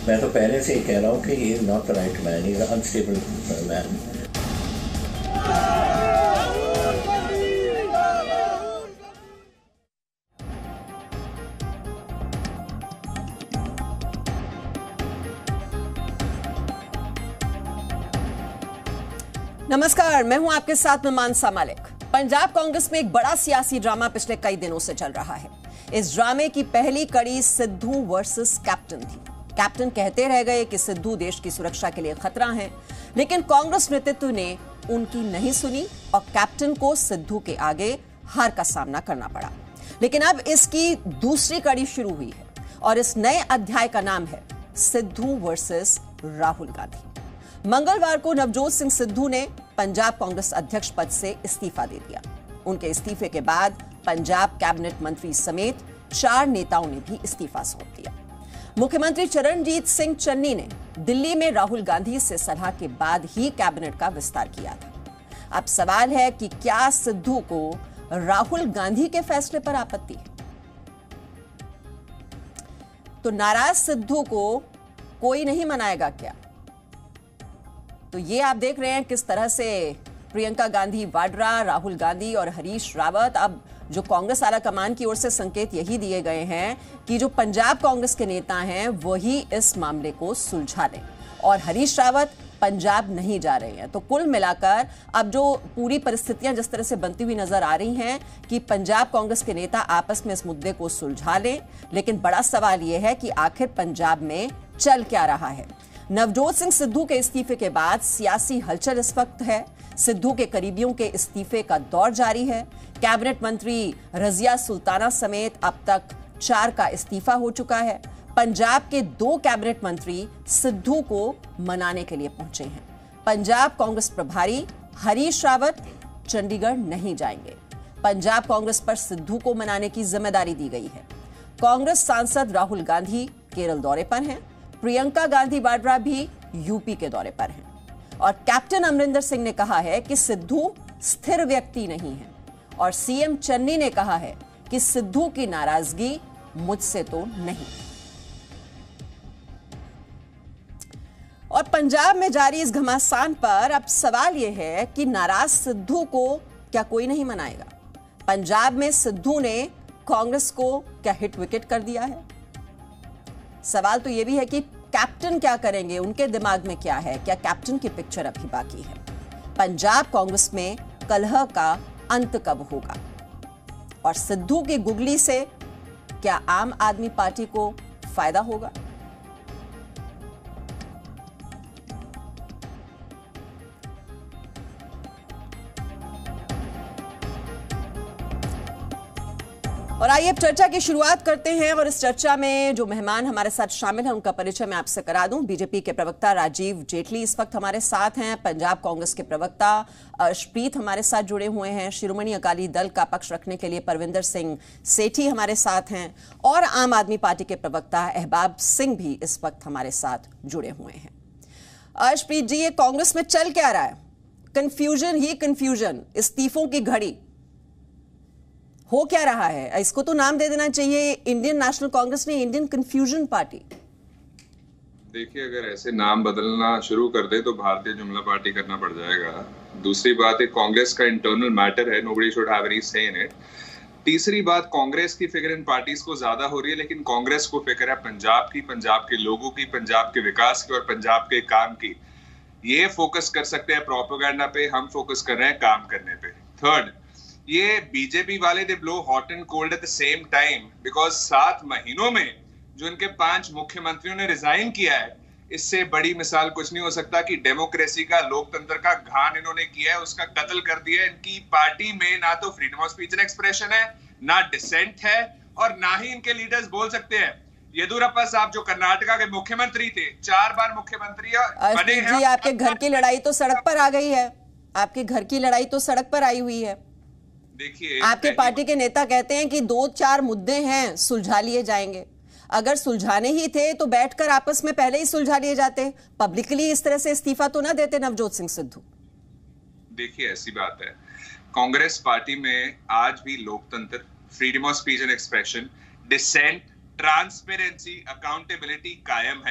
मैं तो पहले से ही कह रहा हूँ कि he is not the right man, he is unstable man. नमस्कार, मैं हूं आपके साथ में मानसा मालिक। पंजाब कांग्रेस में एक बड़ा सियासी ड्रामा पिछले कई दिनों से चल रहा है। इस ड्रामे की पहली कड़ी सिद्धू वर्सेस कैप्टन थी। कैप्टन कहते रह गए कि सिद्धू देश की सुरक्षा के लिए खतरा हैं, लेकिन कांग्रेस नेतृत्व ने उनकी नहीं सुनी और कैप्टन को सिद्धू के आगे हार का सामना करना पड़ा। लेकिन अब इसकी दूसरी कड़ी शुरू हुई है और इस नए अध्याय का नाम है सिद्धू वर्सेस राहुल गांधी। मंगलवार को नवजोत सिंह सिद्धू ने पंजाब कांग्रेस अध्यक्ष पद से इस्तीफा दे दिया। उनके इस्तीफे के बाद पंजाब कैबिनेट मंत्री समेत 4 नेताओं ने भी इस्तीफा सौंप दिया। मुख्यमंत्री चरणजीत सिंह चन्नी ने दिल्ली में राहुल गांधी से सलाह के बाद ही कैबिनेट का विस्तार किया था। अब सवाल है कि क्या सिद्धू को राहुल गांधी के फैसले पर आपत्ति है? तो नाराज सिद्धू को कोई नहीं मनाएगा क्या? तो ये आप देख रहे हैं किस तरह से प्रियंका गांधी वाड्रा, राहुल गांधी और हरीश रावत, अब जो कांग्रेस आला कमान की ओर से संकेत यही दिए गए हैं कि जो पंजाब कांग्रेस के नेता हैं वही इस मामले को सुलझा लें और हरीश रावत पंजाब नहीं जा रहे हैं। तो कुल मिलाकर अब जो पूरी परिस्थितियां जिस तरह से बनती हुई नजर आ रही हैं कि पंजाब कांग्रेस के नेता आपस में इस मुद्दे को सुलझा लें, लेकिन बड़ा सवाल यह है कि आखिर पंजाब में चल क्या रहा है। नवजोत सिंह सिद्धू के इस्तीफे के बाद सियासी हलचल इस वक्त है। सिद्धू के करीबियों के इस्तीफे का दौर जारी है। कैबिनेट मंत्री रजिया सुल्ताना समेत अब तक 4 का इस्तीफा हो चुका है। पंजाब के 2 कैबिनेट मंत्री सिद्धू को मनाने के लिए पहुंचे हैं। पंजाब कांग्रेस प्रभारी हरीश रावत चंडीगढ़ नहीं जाएंगे। पंजाब कांग्रेस पर सिद्धू को मनाने की जिम्मेदारी दी गई है। कांग्रेस सांसद राहुल गांधी केरल दौरे पर हैं। प्रियंका गांधी वाड्रा भी यूपी के दौरे पर हैं और कैप्टन अमरिंदर सिंह ने कहा है कि सिद्धू स्थिर व्यक्ति नहीं है और सीएम चन्नी ने कहा है कि सिद्धू की नाराजगी मुझसे तो नहीं। और पंजाब में जारी इस घमासान पर अब सवाल यह है कि नाराज सिद्धू को क्या कोई नहीं मनाएगा? पंजाब में सिद्धू ने कांग्रेस को क्या हिट विकेट कर दिया है? सवाल तो यह भी है कि कैप्टन क्या करेंगे, उनके दिमाग में क्या है, क्या कैप्टन की पिक्चर अभी बाकी है? पंजाब कांग्रेस में कलह का अंत कब होगा? और सिद्धू की गुगली से क्या आम आदमी पार्टी को फायदा होगा? और आइए अब चर्चा की शुरुआत करते हैं और इस चर्चा में जो मेहमान हमारे साथ शामिल हैं उनका परिचय मैं आपसे करा दूं। बीजेपी के प्रवक्ता राजीव जेटली इस वक्त हमारे साथ हैं। पंजाब कांग्रेस के प्रवक्ता अर्शप्रीत हमारे साथ जुड़े हुए हैं। शिरोमणि अकाली दल का पक्ष रखने के लिए परविंदर सिंह सेठी हमारे साथ हैं और आम आदमी पार्टी के प्रवक्ता अहबाब सिंह भी इस वक्त हमारे साथ जुड़े हुए हैं। अर्शप्रीत जी, ये कांग्रेस में चल क्या रहा है? कंफ्यूजन ही कंफ्यूजन, इस्तीफों की घड़ी हो क्या रहा है? इसको तो नाम दे देना चाहिए इंडियन नेशनल कांग्रेस ने इंडियन कंफ्यूजन पार्टी। देखिए, अगर ऐसे नाम बदलना शुरू कर दे तो भारतीय जुमला पार्टी करना पड़ जाएगा। दूसरी बात है, कांग्रेस का इंटरनल मैटर है, nobody should have any say in it. तीसरी बात, कांग्रेस की फिक्र इन पार्टीज को ज्यादा हो रही है, लेकिन कांग्रेस को फिक्र है पंजाब की, पंजाब के लोगों की, पंजाब के विकास की और पंजाब के काम की। ये फोकस कर सकते हैं प्रोपेगेंडा पे, हम फोकस कर रहे हैं काम करने पे। थर्ड, ये बीजेपी वाले they blow hot and cold at the same time because 7 महीनों में जो इनके 5 मुख्यमंत्रियों ने रिजाइन किया है, इससे बड़ी मिसाल कुछ नहीं हो सकता कि डेमोक्रेसी का, लोकतंत्र का घान इन्होंने किया है, उसका कत्ल कर दिया है। इनकी पार्टी में ना तो freedom of speech and expression है, ना डिसेंट है और ना ही इनके लीडर्स बोल सकते हैं। येदियुरप्पा साहब जो कर्नाटका के मुख्यमंत्री थे, 4 बार मुख्यमंत्री बने हैं। आपके घर की लड़ाई तो सड़क पर आ गई है, आपके घर की लड़ाई तो सड़क पर आई हुई है। देखिए, आपके पार्टी के नेता कहते हैं कि 2-4 मुद्दे हैं, सुलझा लिए जाएंगे। अगर सुलझाने ही थे तो बैठकर आपस में पहले ही सुलझा लिए जाते। पब्लिकली इस तरह से इस्तीफा तो ना देते नवजोत सिंह सिद्धू। देखिए, ऐसी बात है, कांग्रेस पार्टी में आज भी लोकतंत्र, freedom of speech and expression, dissent, transparency, accountability कायम है।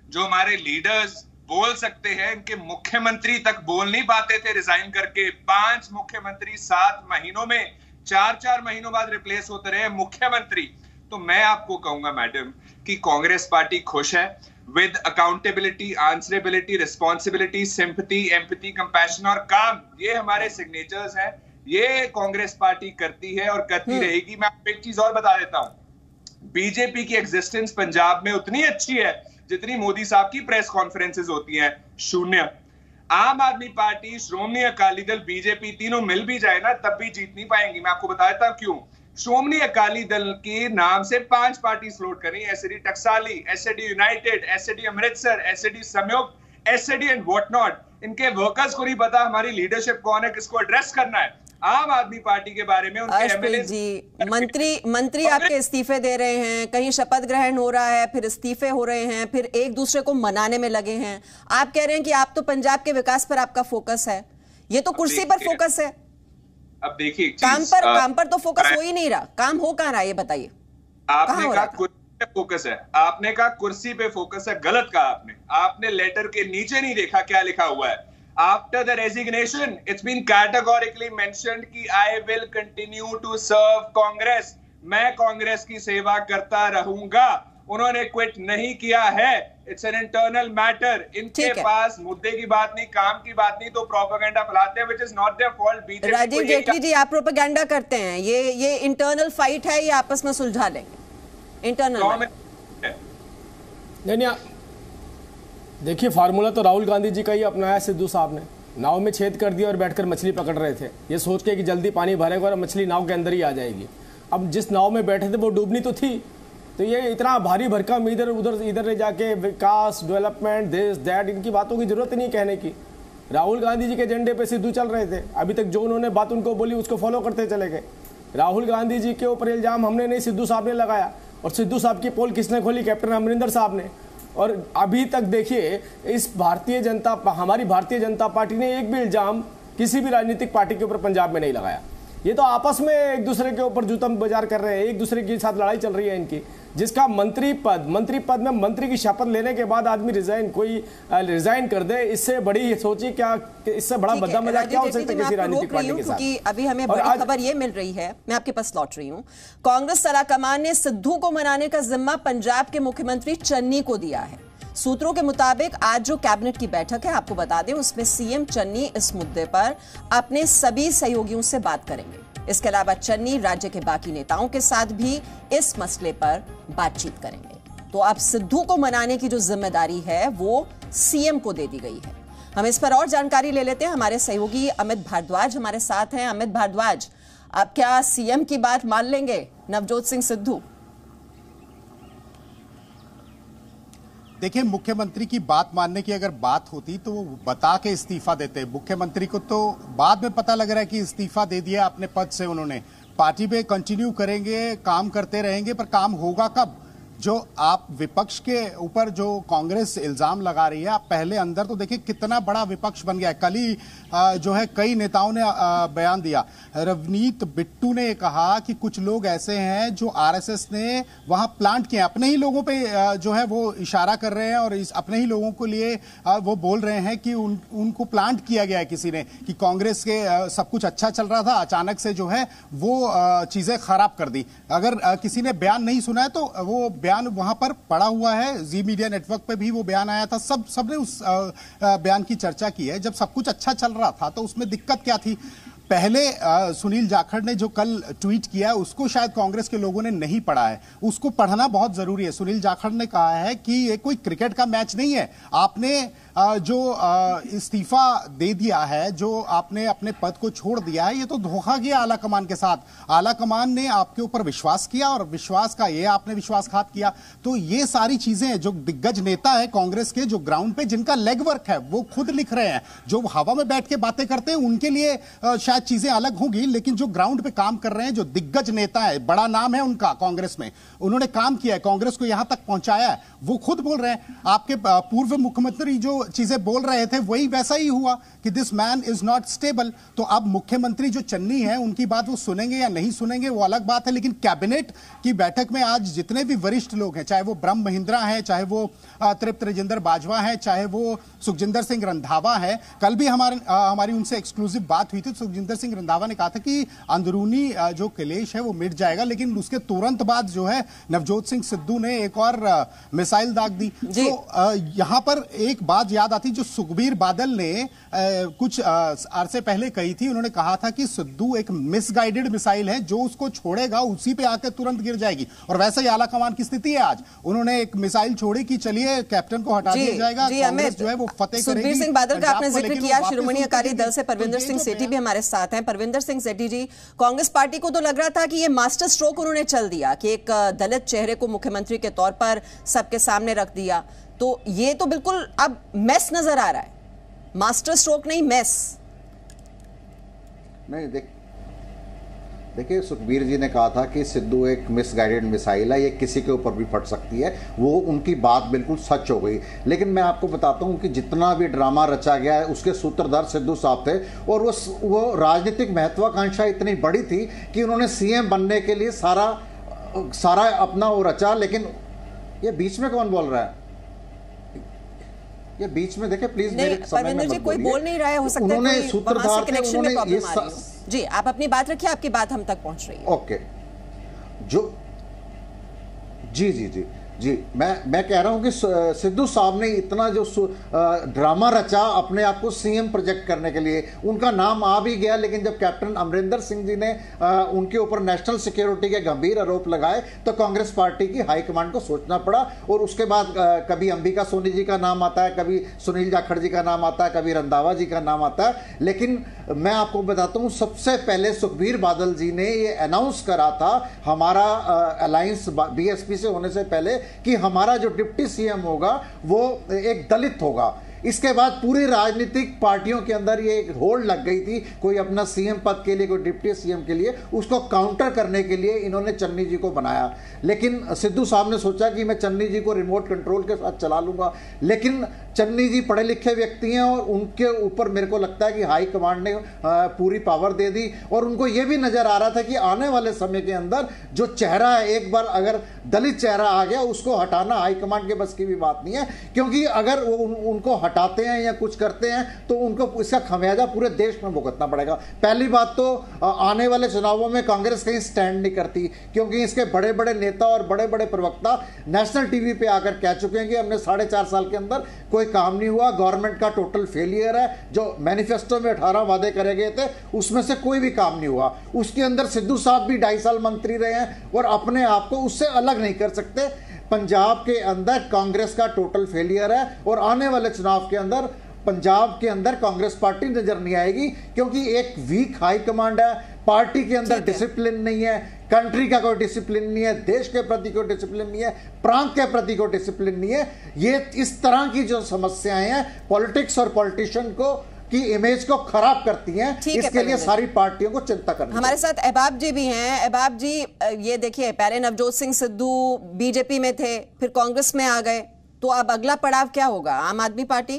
जो हमारे लीडर्स बोल सकते हैं, इनके मुख्यमंत्री तक बोल नहीं पाते थे रिजाइन करके। 5 मुख्यमंत्री 7 महीनों में 4-4 महीनों बाद रिप्लेस होते रहे मुख्यमंत्री। तो मैं आपको कहूंगा मैडम कि कांग्रेस पार्टी खुश है with accountability, answerability, responsibility, sympathy, empathy, compassion और काम। ये हमारे सिग्नेचर्स हैं, ये कांग्रेस पार्टी करती है और करती रहेगी। मैं आपको एक चीज और बता देता हूं, बीजेपी की एग्जिस्टेंस पंजाब में उतनी अच्छी है जितनी मोदी साहब की प्रेस कॉन्फ्रेंसेस होती हैं, शून्य। आम आदमी पार्टी, श्रोमणी अकाली दल, बीजेपी तीनों मिल भी जाए ना तब भी जीत नहीं पाएंगी। मैं आपको बता देता हूं क्यों। श्रोमणी अकाली दल के नाम से 5 पार्टी फ्लोट करी, SAD Taksali, SAD united, SAD Amritsar, SAD Sanyukt, SAD and what not. इनके वर्कर्स को नहीं पता हमारी लीडरशिप कौन है, किसको एड्रेस करना है। आम आदमी पार्टी के बारे में उनके एमएलए जी, मंत्री आपके इस्तीफे दे रहे हैं, कहीं शपथ ग्रहण हो रहा है, फिर इस्तीफे हो रहे हैं, फिर एक दूसरे को मनाने में लगे हैं। आप कह रहे हैं कि आप तो पंजाब के विकास पर आपका फोकस है, ये तो कुर्सी पर फोकस है। अब देखिए काम पर तो फोकस हो ही नहीं रहा। काम हो कहां रहा है ये बताइए। आपने कहा कुर्सी पे फोकस है, आपने कहा कुर्सी पे फोकस है, गलत कहा आपने लेटर के नीचे नहीं देखा क्या लिखा हुआ है। After the resignation, it's been categorically mentioned कि I will continue to serve Congress. मैं कांग्रेस की सेवा करता रहूंगा। उन्होंने क्विट नहीं किया है। It's an internal matter. इनके पास मुद्दे की बात नहीं, काम की बात नहीं, तो प्रोपेगेंडा फैलाते हैं, which is not their fault। BJP Rajeev Jaitley ji, आप प्रोपेगेंडा करते हैं, ये इंटरनल फाइट है, ये आपस में सुलझा लेंगे। इंटरनल नहीं, देखिए फार्मूला तो राहुल गांधी जी का ही अपनाया सिद्धू साहब ने। नाव में छेद कर दिया और बैठकर मछली पकड़ रहे थे, ये सोच के कि जल्दी पानी भरेगा और मछली नाव के अंदर ही आ जाएगी। अब जिस नाव में बैठे थे वो डूबनी तो थी, तो ये इतना भारी भरकम इधर जाके विकास, डेवलपमेंट, दिस दैट, इनकी बातों की जरूरत नहीं कहने की। राहुल गांधी जी के एजेंडे पे सिद्धू चल रहे थे। अभी तक जो उन्होंने बात उनको बोली उसको फॉलो करते चले गए। राहुल गांधी जी के ऊपर इल्जाम हमने नहीं, सिद्धू साहब ने लगाया। और सिद्धू साहब की पोल किसने खोली? कैप्टन अमरिंदर साहब ने। और अभी तक देखिए हमारी भारतीय जनता पार्टी ने एक भी इल्जाम किसी भी राजनीतिक पार्टी के ऊपर पंजाब में नहीं लगाया। ये तो आपस में एक दूसरे के ऊपर जूतम बाजार कर रहे हैं, एक दूसरे के साथ लड़ाई चल रही है इनकी। जिसका मंत्री पद में मंत्री की शपथ लेने के बाद आदमी रिजाइन कर दे, इससे बड़ी सोचिए क्या, इससे बड़ा बद्दा मजाक क्या हो सकता है किसी राजनीतिक पार्टी के साथ। क्योंकि अभी हमें बड़ी खबर ये मिल रही है, मैं आपके पास लौट रही हूँ। कांग्रेस आलाकमान ने सिद्धू को मनाने का जिम्मा पंजाब के मुख्यमंत्री चन्नी को दिया है। सूत्रों के मुताबिक आज जो कैबिनेट की बैठक है, आपको बता दें, उसमें सीएम चन्नी इस मुद्दे पर अपने सभी सहयोगियों से बात करेंगे। इसके अलावा चन्नी राज्य के बाकी नेताओं के साथ भी इस मसले पर बातचीत करेंगे। तो अब सिद्धू को मनाने की जो जिम्मेदारी है वो सीएम को दे दी गई है। हम इस पर और जानकारी ले लेते हैं। हमारे सहयोगी अमित भारद्वाज हमारे साथ हैं। अमित भारद्वाज, अब क्या सीएम की बात मान लेंगे नवजोत सिंह सिद्धू? देखिए, मुख्यमंत्री की बात मानने की अगर बात होती तो वो बता के इस्तीफा देते। मुख्यमंत्री को तो बाद में पता लग रहा है कि इस्तीफा दे दिया अपने पद से उन्होंने। पार्टी पे कंटिन्यू करेंगे, काम करते रहेंगे, पर काम होगा कब? जो आप विपक्ष के ऊपर जो कांग्रेस इल्जाम लगा रही है, आप पहले अंदर तो देखिए कितना बड़ा विपक्ष बन गया है। कल ही जो है कई नेताओं ने बयान दिया। रवनीत बिट्टू ने कहा कि कुछ लोग ऐसे हैं जो आरएसएस ने वहां प्लांट किए, अपने ही लोगों पे जो है वो इशारा कर रहे हैं और अपने ही लोगों को लिए वो बोल रहे हैं कि उनको प्लांट किया गया है किसी ने, कि कांग्रेस के सब कुछ अच्छा चल रहा था, अचानक से जो है वो चीजें खराब कर दी। अगर किसी ने बयान नहीं सुना है तो वो बयान वहां पर पड़ा हुआ है, जी मीडिया नेटवर्क पे भी वो बयान आया था। सबने उस बयान की चर्चा की है। जब सब कुछ अच्छा चल रहा था तो उसमें दिक्कत क्या थी? पहले सुनील जाखड़ ने जो कल ट्वीट किया उसको शायद कांग्रेस के लोगों ने नहीं पढ़ा है, उसको पढ़ना बहुत जरूरी है। सुनील जाखड़ ने कहा है कि ये कोई क्रिकेट का मैच नहीं है। आपने जो इस्तीफा दे दिया है, जो आपने अपने पद को छोड़ दिया है, ये तो धोखा किया आला कमान के साथ। आला कमान ने आपके ऊपर विश्वास किया और विश्वास का ये आपने विश्वासघात किया। तो ये सारी चीजें जो दिग्गज नेता है कांग्रेस के, जो ग्राउंड पे जिनका लेग वर्क है, वो खुद लिख रहे हैं। जो हवा में बैठ के बातें करते हैं उनके लिए शायद चीजें अलग होंगी, लेकिन जो ग्राउंड पे काम कर रहे हैं, जो दिग्गज नेता है, बड़ा नाम है उनका कांग्रेस में, उन्होंने काम किया है, कांग्रेस को यहां तक पहुंचाया है, वो खुद बोल रहे हैं। आपके पूर्व मुख्यमंत्री जो चीजें बोल रहे थे वही वैसा ही हुआ कि this man is not stable. तो अब मुख्यमंत्री जो चन्नी है उनकी बात वो सुनेंगे या नहीं सुनेंगे वो अलग बात है, लेकिन कैबिनेट की बैठक में आज जितने भी वरिष्ठ लोग हैं, चाहे वो ब्रह्म महिंद्रा है, चाहे वो तृप्त राजेंद्र बाजवा है, चाहे वो सुखजिंदर सिंह रंधावा है, कल भी हमारी उनसे एक्सक्लूसिव बात हुई थी। सुखजिंदर सिंह रंधावा ने कहा था कि अंदरूनी जो क्लेश है वो मिट जाएगा, लेकिन उसके तुरंत बाद जो है नवजोत सिंह सिद्धू ने एक और मिसाइल दाग दी। तो यहां पर एक बात याद आती जो सुखबीर बादल ने कुछ अरसे पहले कही थी। उन्होंने कहा था कि सिद्धू एक मिसगाइडेड मिसाइल है, जो उसको छोड़ेगा उसी पे आकर तुरंत गिर जाएगी। और वैसे ही आला कमान की स्थिति है आज। उन्होंने एक मिसाइल छोड़ी कि चलिए कैप्टन को हटा दिया जाएगा, कांग्रेस जो है वो फतेह करेगी। सुखबीर सिंह बादल का आपने जिक्र किया, शिरोमणि अकाली दल से परविंदर सिंह सेठी भी हमारे साथ हैं। परविंदर सिंह सेठी जी, कांग्रेस पार्टी को तो लग रहा था कि ये मास्टर स्ट्रोक उन्होंने चल दिया कि एक दलित चेहरे को मुख्यमंत्री के तौर पर सबके सामने रख दिया, तो ये तो बिल्कुल अब मेस नजर आ रहा है, मास्टर स्ट्रोक नहीं मेस। नहीं, देखिए सुखबीर जी ने कहा था कि सिद्धू एक मिसगाइडेड मिसाइल है, ये किसी के ऊपर भी फट सकती है, वो उनकी बात बिल्कुल सच हो गई। लेकिन मैं आपको बताता हूं कि जितना भी ड्रामा रचा गया है उसके सूत्रधार सिद्धू साहब थे, और वो राजनीतिक महत्वाकांक्षा इतनी बड़ी थी कि उन्होंने सीएम बनने के लिए सारा अपना वो रचा। लेकिन ये बीच में कौन बोल रहा है? ये बीच में देखे प्लीज, मेरे समय में मत कोई बोल नहीं रहा है, हो सकता है उन्होंने सूत्रधार थे, उन्होंने ये जी आप अपनी बात रखिए, आपकी बात हम तक पहुंच रही है। ओके, जो जी मैं कह रहा हूं कि सिद्धू साहब ने इतना जो ड्रामा रचा अपने आप को सीएम प्रोजेक्ट करने के लिए, उनका नाम आ भी गया। लेकिन जब कैप्टन अमरिंदर सिंह जी ने उनके ऊपर नेशनल सिक्योरिटी के गंभीर आरोप लगाए तो कांग्रेस पार्टी की हाईकमांड को सोचना पड़ा। और उसके बाद कभी अंबिका सोनी जी का नाम आता है, कभी सुनील जाखड़ जी का नाम आता है, कभी रंधावा जी का नाम आता है। लेकिन मैं आपको बताता हूं, सबसे पहले सुखबीर बादल जी ने ये अनाउंस करा था हमारा अलायंस बीएसपी से होने से पहले कि हमारा जो डिप्टी सीएम होगा वो एक दलित होगा। इसके बाद पूरी राजनीतिक पार्टियों के अंदर ये एक होड़ लग गई थी, कोई अपना सीएम पद के लिए, कोई डिप्टी सीएम के लिए, उसको काउंटर करने के लिए इन्होंने चन्नी जी को बनाया। लेकिन सिद्धू साहब ने सोचा कि मैं चन्नी जी को रिमोट कंट्रोल के साथ चला लूंगा। लेकिन चन्नी जी पढ़े लिखे व्यक्ति हैं और उनके ऊपर मेरे को लगता है कि हाई कमांड ने पूरी पावर दे दी। और उनको यह भी नजर आ रहा था कि आने वाले समय के अंदर जो चेहरा है, एक बार अगर दलित चेहरा आ गया उसको हटाना हाई कमांड के बस की भी बात नहीं है, क्योंकि अगर वो उनको हटाते हैं या कुछ करते हैं तो उनको इसका खमियाजा पूरे देश में भुगतना पड़ेगा। पहली बात तो आने वाले चुनावों में कांग्रेस कहीं स्टैंड नहीं करती, क्योंकि इसके बड़े बड़े नेता और बड़े बड़े प्रवक्ता नेशनल टीवी पे आकर कह चुके हैं कि हमने 4.5 साल के अंदर कोई काम नहीं हुआ, गवर्नमेंट का टोटल फेलियर है, जो मैनिफेस्टो में 18 वादे करे गए थे उसमें से कोई भी काम नहीं हुआ। उसके अंदर सिद्धू साहब भी 2.5 साल मंत्री रहे हैं और अपने आप को उससे अलग नहीं कर सकते। पंजाब के अंदर कांग्रेस का टोटल फेलियर है और आने वाले चुनाव के अंदर पंजाब के अंदर कांग्रेस पार्टी नजर नहीं आएगी, क्योंकि एक वीक हाई कमांड है, पार्टी के अंदर डिसिप्लिन नहीं है, कंट्री का कोई डिसिप्लिन नहीं है, देश के प्रति कोई डिसिप्लिन नहीं है, प्रांत के प्रति कोई डिसिप्लिन नहीं है। ये इस तरह की जो समस्याएं हैं पॉलिटिक्स और पॉलिटिशियन को की इमेज को खराब करती हैं, इसके लिए सारी पार्टियों को चिंता करनी चाहिए। हमारे साथ अहबाब जी भी हैं। अहबाब जी, ये देखिए पहले नवजोत सिंह सिद्धू बीजेपी में थे, फिर कांग्रेस में आ गए, तो अब अगला पड़ाव क्या होगा? आम आदमी पार्टी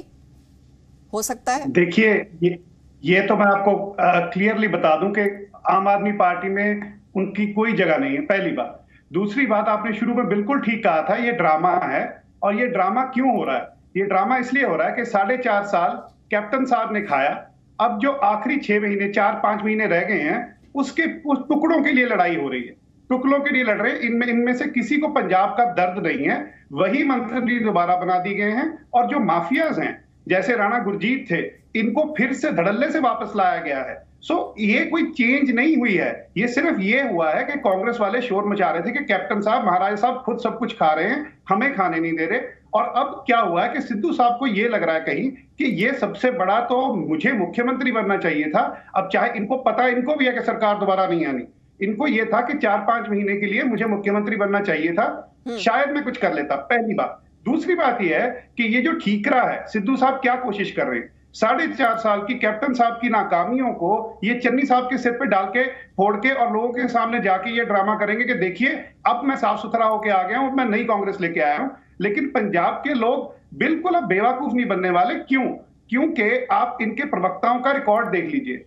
हो सकता है? देखिए ये तो मैं आपको क्लियरली बता दूं कि आम आदमी पार्टी में उनकी कोई जगह नहीं है, पहली बात। दूसरी बात, आपने शुरू में बिल्कुल ठीक कहा था, ये ड्रामा है। और ये ड्रामा क्यों हो रहा है? ये ड्रामा इसलिए हो रहा है कि 4.5 साल कैप्टन साहब ने खाया, अब जो आखिरी 6 महीने 4-5 महीने रह गए हैं उस टुकड़ों के लिए लड़ाई हो रही है, टुकड़ों के लिए लड़ रहे हैं। इनमें से किसी को पंजाब का दर्द नहीं है, वही मंत्री दोबारा बना दिए गए हैं। और जो माफियाज हैं जैसे राणा गुरजीत थे, इनको फिर से धड़ल्ले से वापस लाया गया है। ये कोई चेंज नहीं हुई है, ये सिर्फ ये हुआ है कि कांग्रेस वाले शोर मचा रहे थे कि कैप्टन साहब, महाराज साहब खुद सब कुछ खा रहे हैं, हमें खाने नहीं दे रहे। और अब क्या हुआ है कि सिद्धू साहब को ये लग रहा है कहीं कि ये सबसे बड़ा तो मुझे मुख्यमंत्री बनना चाहिए था। अब चाहे इनको पता, इनको भी है कि सरकार दोबारा नहीं आनी, इनको ये था कि 4-5 महीने के लिए मुझे मुख्यमंत्री बनना चाहिए था, शायद मैं कुछ कर लेता, पहली बात। दूसरी बात यह है कि ये जो ठीकरा है, सिद्धू साहब क्या कोशिश कर रहे हैं? 4.5 साल की कैप्टन साहब की नाकामियों को ये चन्नी साहब के सिर पे डाल के फोड़ के और लोगों के सामने जाके ये ड्रामा करेंगे कि देखिए अब मैं साफ सुथरा होके आ गया हूं, मैं नई कांग्रेस लेके आया हूं। लेकिन पंजाब के लोग बिल्कुल अब बेवकूफ नहीं बनने वाले। क्यों? क्योंकि आप इनके प्रवक्ताओं का रिकॉर्ड देख लीजिए।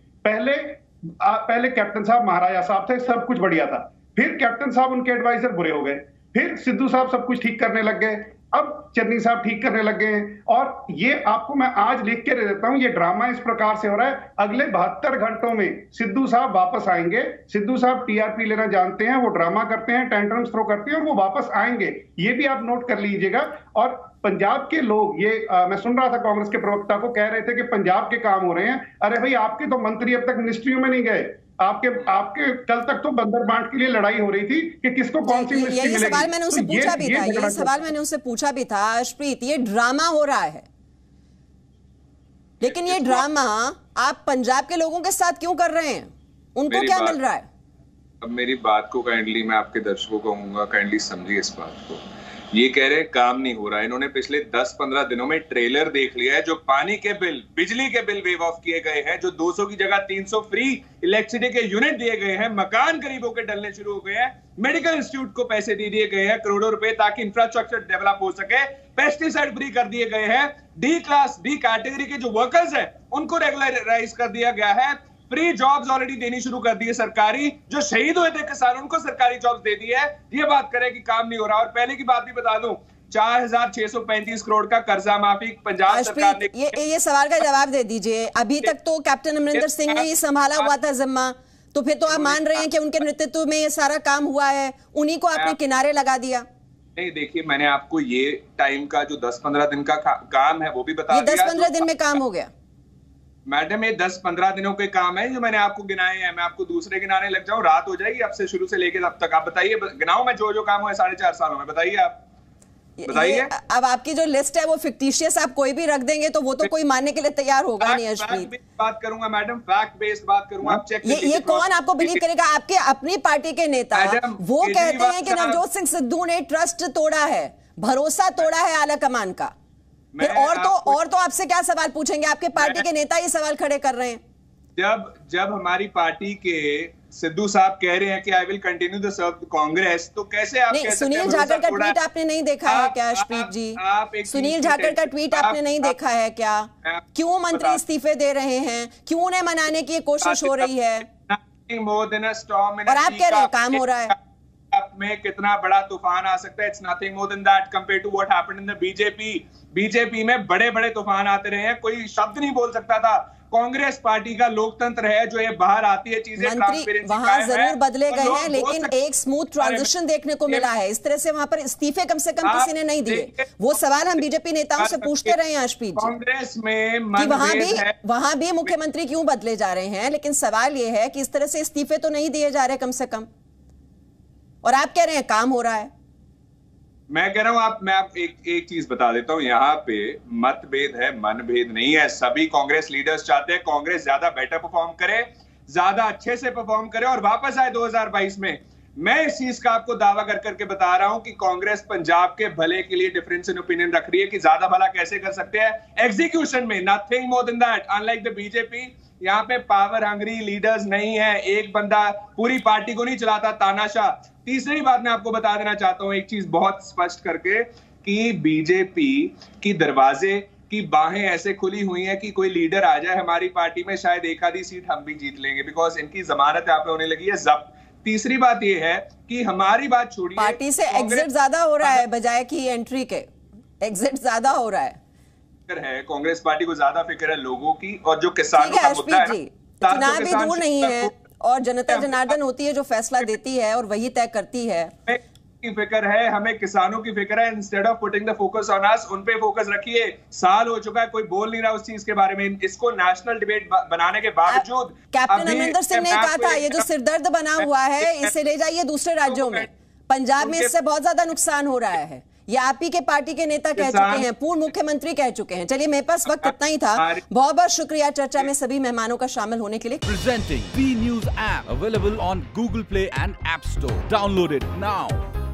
पहले कैप्टन साहब महाराजा साहब थे, सब कुछ बढ़िया था। फिर कैप्टन साहब उनके एडवाइजर बुरे हो गए, फिर सिद्धू साहब सब कुछ ठीक करने लग गए, अब चन्नी साहब ठीक करने लग गए हैं। और ये आपको मैं आज लिख के दे देता हूं, ये ड्रामा इस प्रकार से हो रहा है। अगले 72 घंटों में सिद्धू साहब वापस आएंगे। सिद्धू साहब टीआरपी लेना जानते हैं, वो ड्रामा करते हैं, टेंट्रम्स थ्रो करते हैं और वो वापस आएंगे। ये भी आप नोट कर लीजिएगा। और पंजाब के लोग मैं सुन रहा था कांग्रेस के प्रवक्ता को कह रहे थे कि पंजाब के काम हो रहे हैं। अरे भाई, आपके तो मंत्री अब तक मिनिस्ट्रियों में नहीं गए। आपके कल तक तो बंदर बांट के लिए लड़ाई हो रही थी कि किसको कौन सी मिनिस्ट्री मिलेगी। सवाल मैंने उससे पूछा भी था, ये सवाल मैंने उससे पूछा भी था, अर्शप्रीत, ये ड्रामा हो रहा है, लेकिन ये ड्रामा आप पंजाब के लोगों के साथ क्यों कर रहे हैं? उनको क्या मिल रहा है? अब मेरी बात को काइंडली, मैं आपके दर्शकों को कहूंगा, काइंडली समझिए इस बात को। ये कह रहे हैं काम नहीं हो रहा है। इन्होंने पिछले 10-15 दिनों में ट्रेलर देख लिया है, जो पानी के बिल, बिजली के बिल वेव ऑफ किए गए हैं, जो 200 की जगह 300 फ्री इलेक्ट्रिसिटी के यूनिट दिए गए हैं, मकान गरीबों के डलने शुरू हो गए हैं, मेडिकल इंस्टीट्यूट को पैसे दे दिए गए हैं करोड़ों रुपए ताकि इंफ्रास्ट्रक्चर डेवलप हो सके, पेस्टिसाइड फ्री कर दिए गए हैं, डी क्लास डी कैटेगरी के जो वर्कर्स हैं उनको रेगुलराइज कर दिया गया है, फ्री जॉब्स ऑलरेडी देनी शुरू कर दी है सरकारी, जो शहीद हुए थे किसान उनको सरकारी जॉब्स दे दी है। ये बात करें कि काम नहीं हो रहा। और पहले की बात भी बता दूं, 4635 करोड़ का कर्जा माफी पंजाब सरकार ने। ये सवाल का जवाब दे दीजिए। अभी तक तो कैप्टन अमरिंदर सिंह ने ही संभाला हुआ था जिम्मा, तो फिर तो आप मान रहे हैं कि उनके नेतृत्व में ये सारा काम हुआ है, उन्हीं को आपने किनारे लगा दिया। नहीं, देखिए, मैंने आपको ये टाइम का जो 10-15 दिन का काम है वो भी बता दिया। 10-15 दिन में काम हो गया मैडम, ये 10-15 दिनों के काम है जो मैंने आपको गिनाए हैं। मैं आपको दूसरे गिनाने लग जाऊं, रात हो जाएगी अब से शुरू से लेके अब तक। आप बताइए, गिनाऊं मैं जो काम हुआ 4.5 सालों में? बताइए आप, बताइए। अब आपकी जो लिस्ट है वो फिक्टिशियस आप कोई भी रख देंगे तो वो तो कोई मानने के लिए तैयार होगा नहीं। अर्शप्रीत, बात करूंगा मैडम, फैक्ट बेस्ड बात करूंगा। आप चेक ये कौन आपको बिलीव करेगा? आपके अपनी पार्टी के नेता वो कहते हैं कि नवजोत सिंह सिद्धू ने ट्रस्ट तोड़ा है, भरोसा तोड़ा है आला कमान का। फिर और तो आपसे क्या सवाल पूछेंगे? आपके पार्टी के नेता ये सवाल खड़े कर रहे हैं। जब हमारी पार्टी के सिद्धू साहब कह रहे हैं कि I will continue the serve Congress, तो कैसे आप नहीं, सुनील जाखड़ का ट्वीट आपने नहीं देखा है क्या अर्शप्रीत जी? सुनील जाखड़ का ट्वीट आपने नहीं देखा है क्या? क्यों मंत्री इस्तीफे दे रहे हैं? क्यों उन्हें मनाने की कोशिश हो रही है? और आप कह रहे हैं काम हो रहा है। में कितना बड़ा तूफान आ सकता है? It's nothing more than that compared to what happened in the BJP. BJP में बड़े बड़े तूफान आते रहे हैं, कोई शब्द नहीं बोल सकता था। कांग्रेस पार्टी का लोकतंत्र है जो ये बाहर आती है चीजें, मंत्री वहां जरूर बदले गए हैं, लेकिन एक स्मूथ ट्रांजिशन देखने को मिला है। इस तरह से वहां पर इस्तीफे कम से कम किसी ने नहीं दिए। वो सवाल हम बीजेपी नेताओं से पूछते रहे हैं अर्शप्रीत जी, कांग्रेस में वहां भी मुख्यमंत्री क्यों बदले जा रहे हैं, लेकिन सवाल ये है कि इस तरह से इस्तीफे तो नहीं दिए जा रहे कम से कम, और आप कह रहे हैं काम हो रहा है। मैं कह रहा हूं मैं आप एक चीज बता देता हूं, यहाँ पे मतभेद है, मनभेद नहीं है। सभी कांग्रेस लीडर्स चाहते हैं कांग्रेस ज्यादा बेटर परफॉर्म करे, ज्यादा अच्छे से परफॉर्म करे और वापस आए 2022 में। मैं इस चीज का आपको दावा कर करके बता रहा हूं कि कांग्रेस पंजाब के भले के लिए डिफरेंस इन ओपिनियन रख रही है कि ज्यादा भला कैसे कर सकते हैं एग्जीक्यूशन में, nothing more than that. Unlike the BJP, यहाँ पे पावर हंग्री लीडर्स नहीं है, एक बंदा पूरी पार्टी को नहीं चलाता, तानाशाह। तीसरी बात मैं आपको बता देना चाहता हूं एक चीज बहुत स्पष्ट करके, कि बीजेपी की दरवाजे की बाहें ऐसे खुली हुई हैं कि कोई लीडर आ जाए हमारी पार्टी में, शायद एक आधी सीट हम भी जीत लेंगे, बिकॉज इनकी जमानत यहाँ पे होने लगी है जब्त। तीसरी बात यह है कि हमारी बात छोड़िए, पार्टी से एग्जिट ज्यादा हो रहा है बजाय की एंट्री के, एग्जिट ज्यादा हो रहा है। कांग्रेस पार्टी को ज्यादा फिक्र है लोगों की, और जो किसानों का मुद्दा है, चुनाव भी दूर नहीं है और जनता जनार्दन होती है जो फैसला देती है और वही तय करती है। की फिक्र है, हमें किसानों की फिक्र है। Instead of putting the focus on us, उन पे फोकस रखिए। साल हो चुका है, कोई बोल नहीं रहा उस चीज के बारे में। इसको नेशनल डिबेट बनाने के बावजूद कैप्टन अमरिंदर सिंह ने कहा था ये जो सिरदर्द बना हुआ है इसे ले जाइए दूसरे राज्यों में, पंजाब में इससे बहुत ज्यादा नुकसान हो रहा है। ये आप ही के पार्टी के नेता कह चुके हैं, पूर्व मुख्यमंत्री कह चुके हैं। चलिए, मेरे पास वक्त इतना ही था। बहुत बहुत शुक्रिया चर्चा में सभी मेहमानों का शामिल होने के लिए। Presenting B news app available on Google Play and App Store. Download it now.